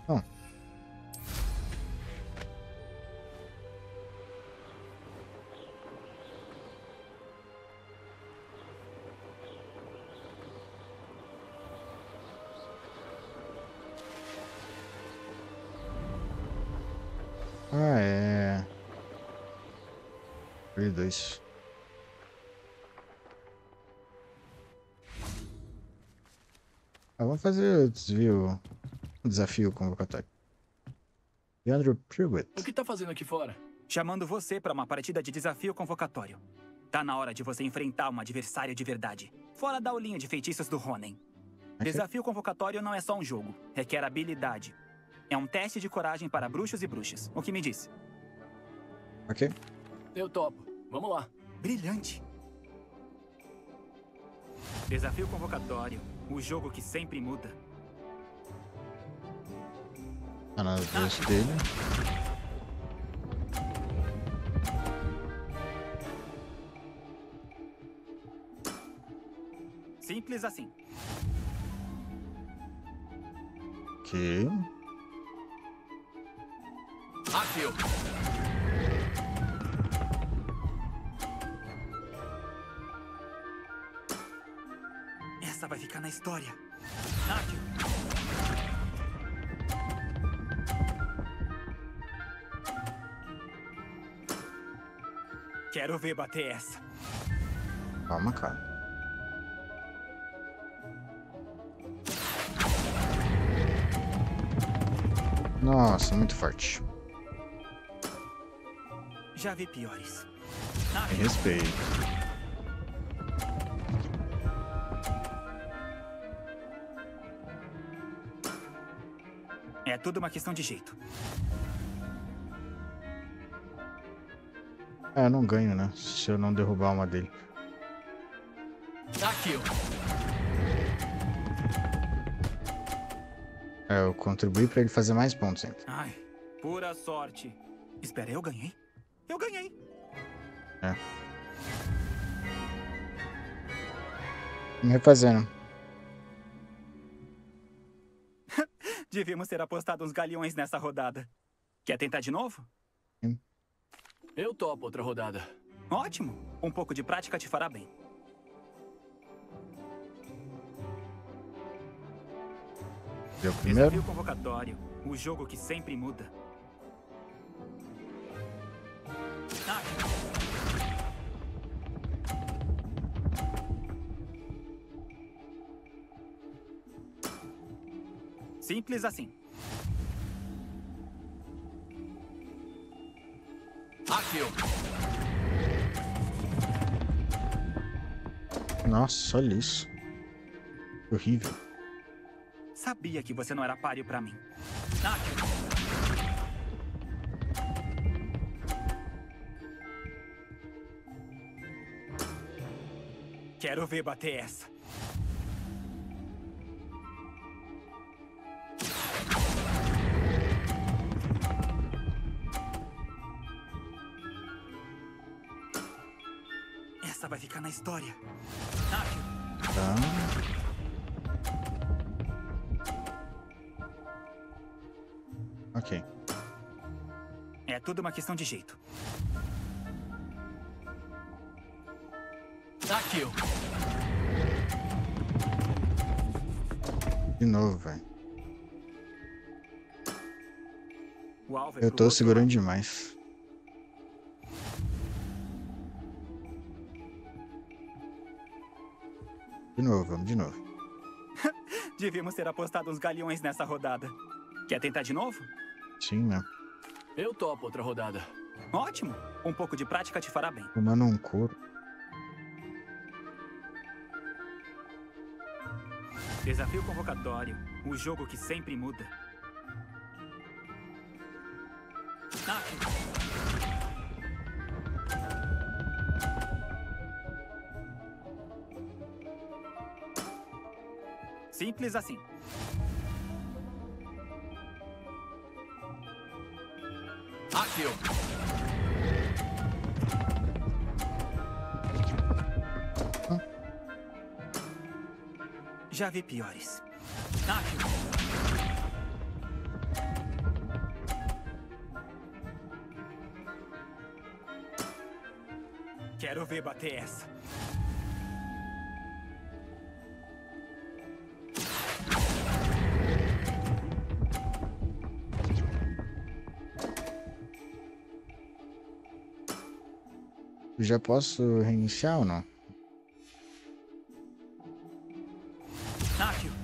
Bom. Ah, é. Play 2. Vamos fazer o desafio convocatório. Leandro O Pruitt. que tá fazendo aqui fora? Chamando você para uma partida de desafio convocatório. Tá na hora de você enfrentar um adversário de verdade. Fora da aulinha de feitiços do Ronen. Okay. Desafio convocatório não é só um jogo. Requer habilidade. É um teste de coragem para bruxos e bruxas. O que me disse? Ok. Eu topo. Vamos lá. Brilhante. Desafio convocatório. O jogo que sempre muda. Tá na vez dele. Simples assim. Ok. Akio. Essa vai ficar na história. Akio. Quero ver bater essa. Calma, cara. Nossa, muito forte. Já vi piores. Me respeito. É tudo uma questão de jeito. Eu não ganho, né? Se eu não derrubar uma dele. Akio. Eu contribuí pra ele fazer mais pontos ainda. Ai, pura sorte. Espera, eu ganhei? Eu ganhei. É. Me refazendo. Devíamos ter apostado uns galeões nessa rodada. Quer tentar de novo? Eu topo outra rodada. Ótimo. Um pouco de prática te fará bem. Deu primeiro. Desafio convocatório. O jogo que sempre muda. Simples assim. Akio. Nossa, olha isso. Horrível. Sabia que você não era páreo pra mim. Quero ver bater essa. Essa vai ficar na história. Tá. Ok. É tudo uma questão de jeito. Akio. De novo, velho. O alvo é Eu pro tô outro segurando lado. demais. De novo, vamos de novo. Devíamos ter apostado uns galeões nessa rodada. Quer tentar de novo? Sim, né? Eu topo outra rodada. Ótimo. Um pouco de prática te fará bem. Tomando um couro. Desafio convocatório. O jogo que sempre muda. Simples assim. Akio. Já vi piores. Quero ver bater essa. Eu já posso reiniciar ou não? Akio.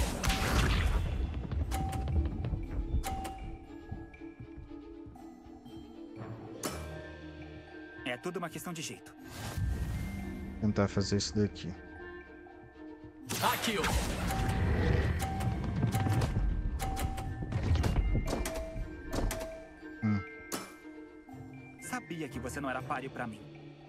É tudo uma questão de jeito. Tentar fazer isso daqui. Akio. Sabia que você não era páreo pra mim.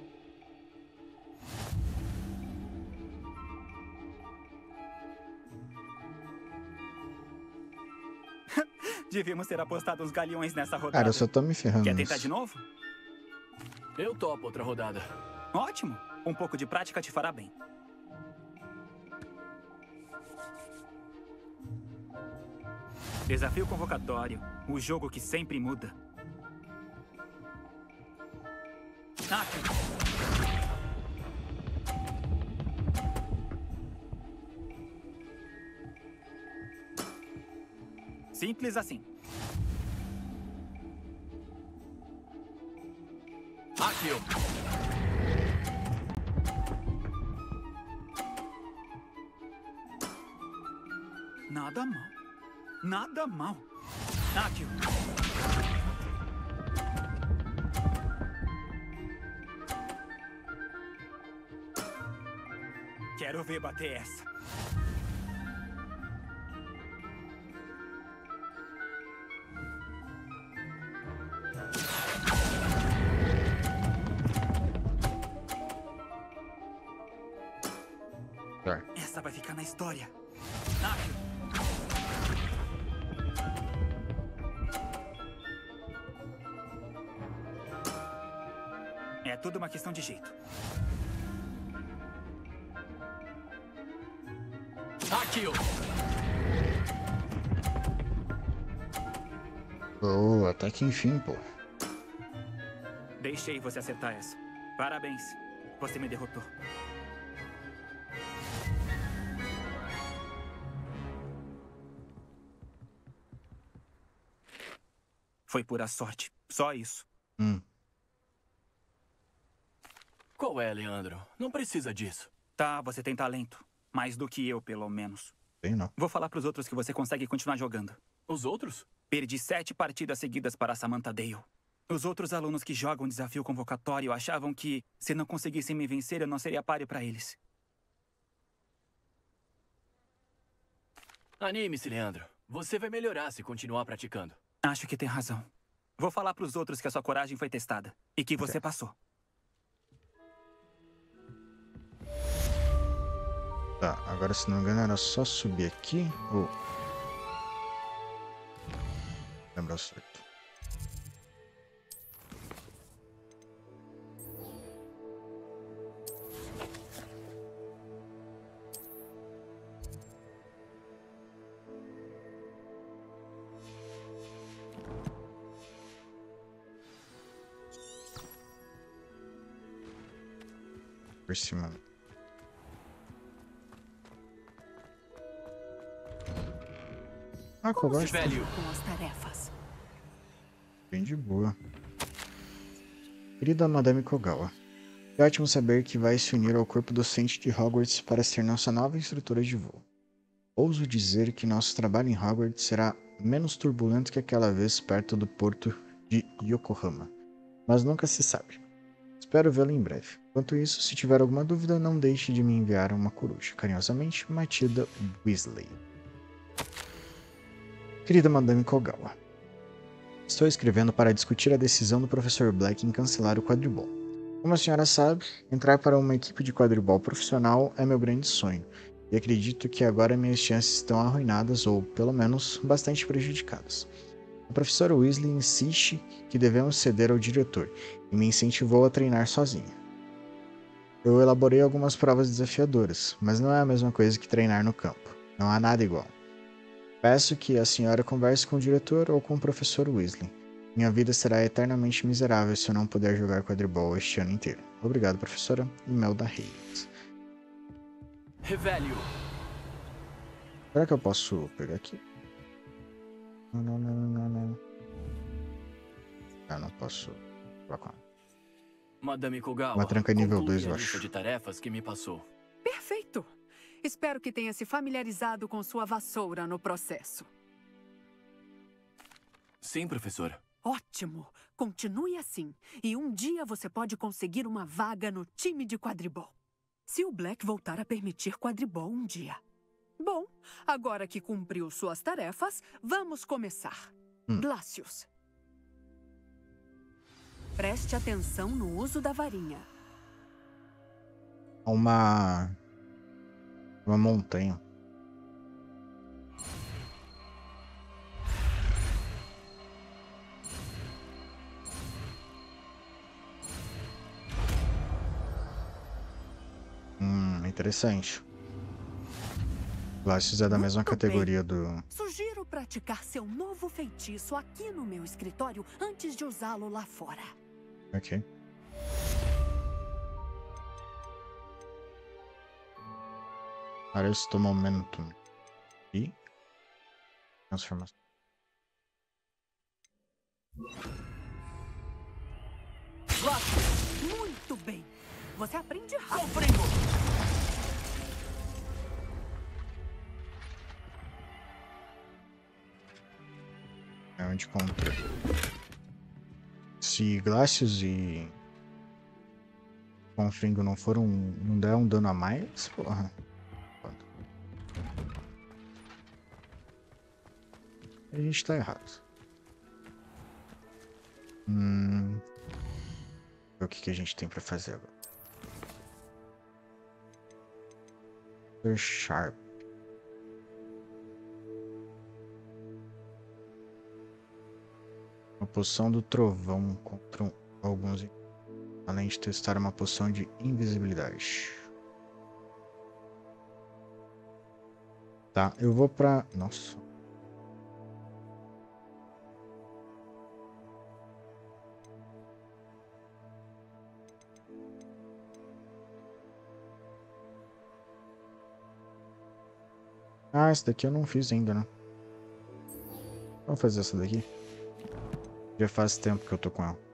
Devíamos ter apostado uns galeões nessa rodada. Cara, eu só tô me ferrando Quer nisso. tentar de novo? Eu topo outra rodada. Ótimo. Um pouco de prática te fará bem. Desafio convocatório. O jogo que sempre muda. Akio. Simples assim. Akio. Nada mal. Nada mal. Akio. Quero ver bater essa. Tá. Essa vai ficar na história. Akio. É tudo uma questão de jeito. Akio. Boa, até que enfim, pô. Deixei você acertar essa. Parabéns. Você me derrotou. Foi pura sorte. Só isso. Qual é, Leandro? Não precisa disso. Tá, você tem talento. Mais do que eu, pelo menos. Tem não. Vou falar pros outros que você consegue continuar jogando. Os outros? Perdi 7 partidas seguidas para Samantha Dale. Os outros alunos que jogam desafio convocatório achavam que, se não conseguissem me vencer, eu não seria páreo para eles. Anime-se, Leandro. Você vai melhorar se continuar praticando. Acho que tem razão. Vou falar pros outros que a sua coragem foi testada. E que você passou. Tá, agora se não me engano era só subir aqui ou... Lembra certo. Por cima. Ah, combate Velho. Com as tarefas. bem de boa. Querida Madame Kogawa, é ótimo saber que vai se unir ao corpo docente de Hogwarts para ser nossa nova instrutora de voo. Ouso dizer que nosso trabalho em Hogwarts será menos turbulento que aquela vez perto do porto de Yokohama, mas nunca se sabe. Espero vê-lo em breve. Enquanto isso, se tiver alguma dúvida, não deixe de me enviar uma coruja. Carinhosamente, Matilda Weasley. Querida Madame Kogawa, estou escrevendo para discutir a decisão do Professor Black em cancelar o quadribol. Como a senhora sabe, entrar para uma equipe de quadribol profissional é meu grande sonho, e acredito que agora minhas chances estão arruinadas ou, pelo menos, bastante prejudicadas. A professora Weasley insiste que devemos ceder ao diretor e me incentivou a treinar sozinha. Eu elaborei algumas provas desafiadoras, mas não é a mesma coisa que treinar no campo. Não há nada igual. Peço que a senhora converse com o diretor ou com o professor Weasley. Minha vida será eternamente miserável se eu não puder jogar quadribol este ano inteiro. Obrigado, professora Imelda Reis. Revelio. Será que eu posso pegar aqui? Não, não, não, não, não. Ah, não posso colocar. Madame Kogawa, Uma tranca nível 2, conclui eu a lista acho. de tarefas que me passou. Perfeito! Espero que tenha se familiarizado com sua vassoura no processo. Sim, professora. Ótimo! Continue assim. E um dia você pode conseguir uma vaga no time de quadribol. Se o Black voltar a permitir quadribol um dia. Bom, agora que cumpriu suas tarefas, vamos começar. Glacius. Preste atenção no uso da varinha. Uma montanha. Interessante. Glacius é da mesma Muito categoria bem. do... Sugiro praticar seu novo feitiço aqui no meu escritório antes de usá-lo lá fora. Ok. Aresto Momentum. E... transformação. Muito bem. Você aprende rápido. Confringo! É onde contra. Se Glacius e Confringo não der um dano a mais, porra. A gente tá errado. O que a gente tem pra fazer agora? Super Sharp. Uma poção do trovão contra alguns. Além de testar uma poção de invisibilidade. Tá, eu vou pra... Nossa. Ah, essa daqui eu não fiz ainda, né? Vamos fazer essa daqui. Já faz tempo que eu tô com ela.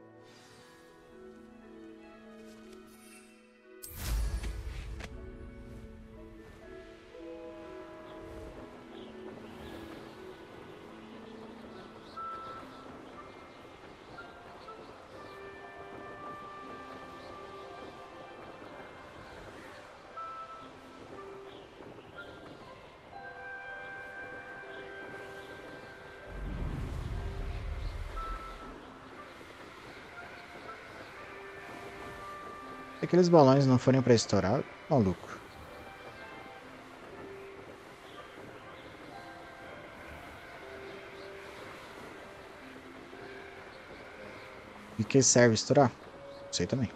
Se aqueles balões não forem pra estourar, maluco. E que serve estourar? Sei também.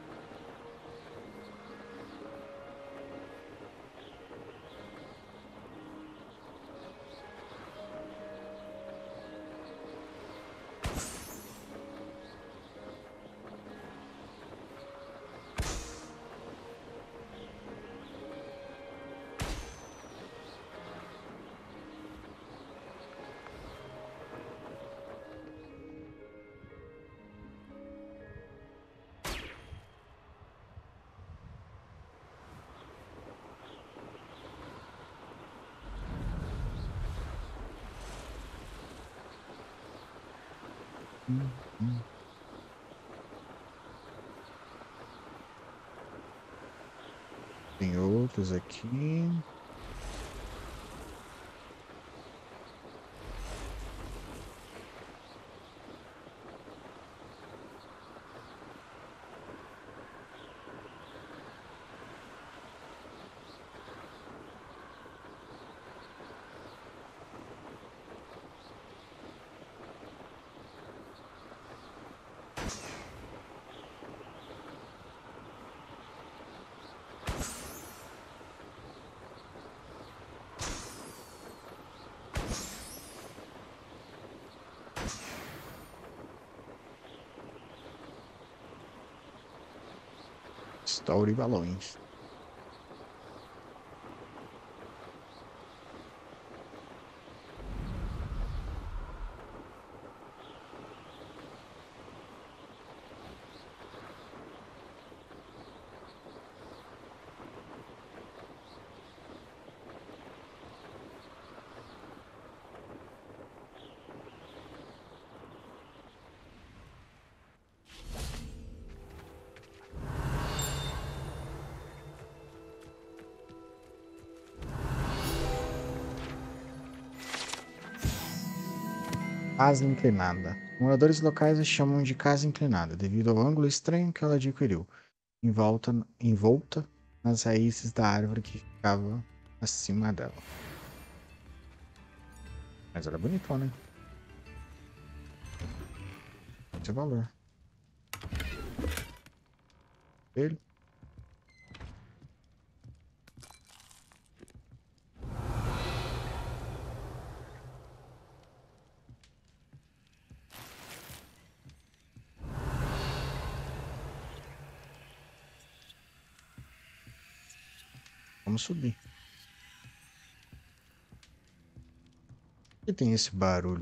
Tem outros aqui. Estoure balões. Casa inclinada. Moradores locais a chamam de casa inclinada, devido ao ângulo estranho que ela adquiriu, envolta nas raízes da árvore que ficava acima dela. Mas ela é bonitona, né? Esse é o valor. Ele. Vamos subir. Por que tem esse barulho?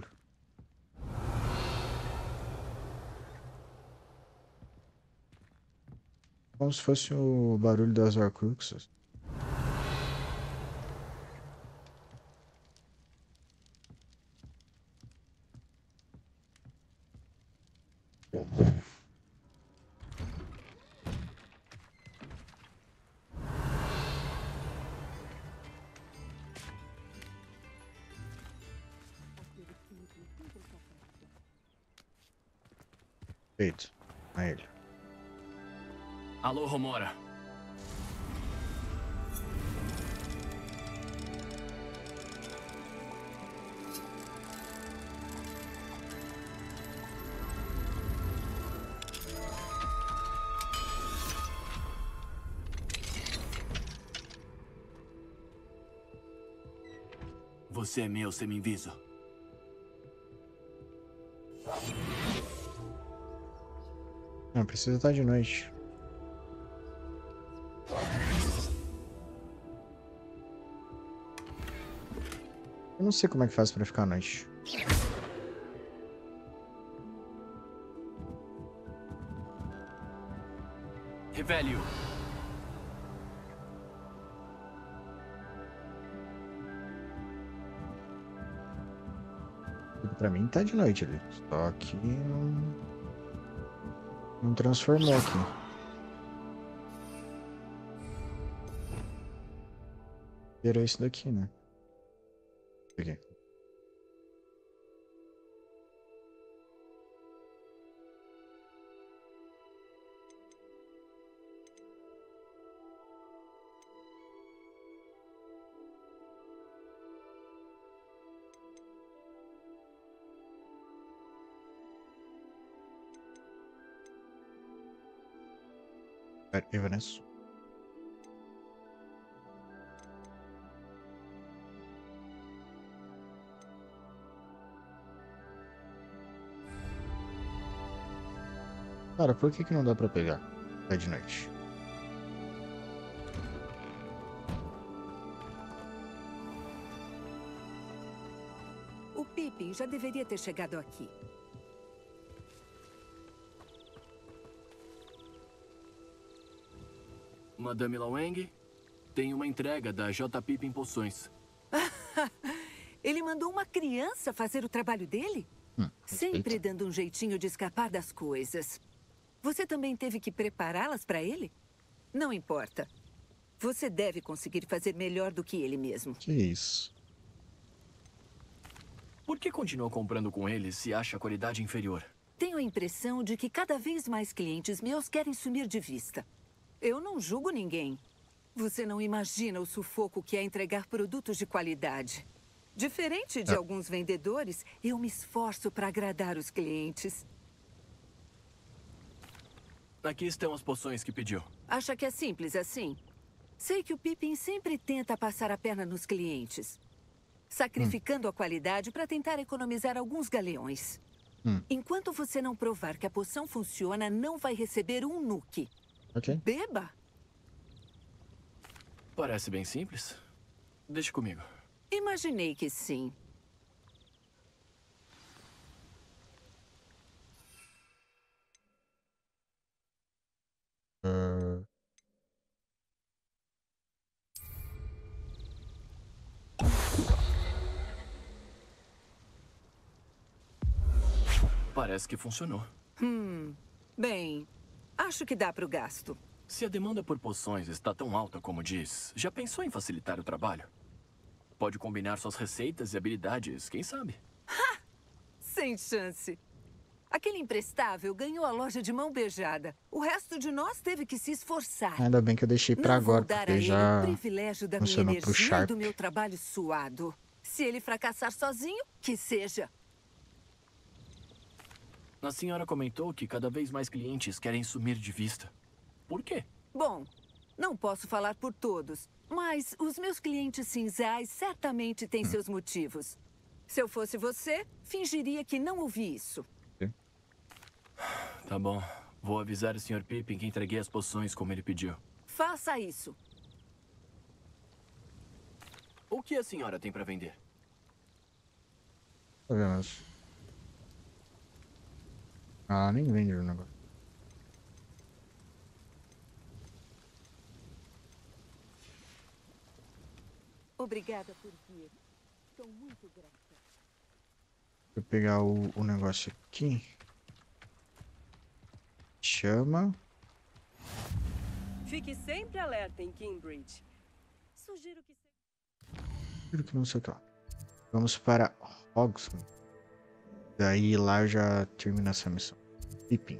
Como se fosse o barulho das Horcruxes. Feito. A ele. Alô, Romora. Você é meu, semi-inviso. Não, precisa estar de noite. Eu não sei como é que faz pra ficar à noite. Revelio. Pra mim tá de noite ali. Só que não transformou aqui. Era isso daqui, né? Aqui. Evanes. Cara, por que não dá pra pegar? Tá de noite. O Pippin já deveria ter chegado aqui. Madame Laweng, tem uma entrega da J. Pippin Poções. Ele mandou uma criança fazer o trabalho dele? Sempre dando um jeitinho de escapar das coisas. Você também teve que prepará-las para ele? Não importa. Você deve conseguir fazer melhor do que ele mesmo. Que isso? Por que continua comprando com ele se acha a qualidade inferior? Tenho a impressão de que cada vez mais clientes meus querem sumir de vista. Eu não julgo ninguém. Você não imagina o sufoco que é entregar produtos de qualidade. Diferente de alguns vendedores, eu me esforço para agradar os clientes. Aqui estão as poções que pediu. Acha que é simples assim? Sei que o Pippin sempre tenta passar a perna nos clientes, sacrificando a qualidade para tentar economizar alguns galeões. Enquanto você não provar que a poção funciona, não vai receber um nuke. Ok. Beba! Parece bem simples. Deixa comigo. Imaginei que sim. Parece que funcionou. Bem, acho que dá pro gasto. Se a demanda por poções está tão alta como diz, já pensou em facilitar o trabalho? Pode combinar suas receitas e habilidades, quem sabe? Sem chance. Aquele imprestável ganhou a loja de mão beijada. O resto de nós teve que se esforçar. Ainda bem que eu deixei pra Não vou agora, dar a porque ele já o privilégio da minha funcionou pro energia e Sharp. do meu trabalho suado. Se ele fracassar sozinho, que seja. A senhora comentou que cada vez mais clientes querem sumir de vista. Por quê? Bom, não posso falar por todos, mas os meus clientes cinzais certamente têm seus motivos. Se eu fosse você, fingiria que não ouvi isso. Tá bom. Vou avisar o Sr. Pippin que entreguei as poções como ele pediu. Faça isso. O que a senhora tem pra vender? Tá vendo? Ah, nem vende o negócio. Obrigada por vir. Estou muito grata. Vou pegar o negócio aqui. Chama. Fique sempre alerta em Kimbridge. Sugiro que... Juro que não sei o que lá. Vamos para Hogsmeade. Daí lá já termina essa missão. Pippin.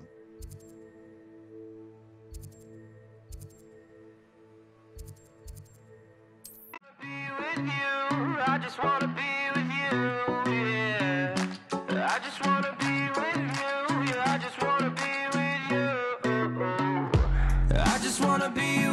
I just wanna be with you, yeah. I just wanna be with you, yeah. I just wanna be with you. I just wanna be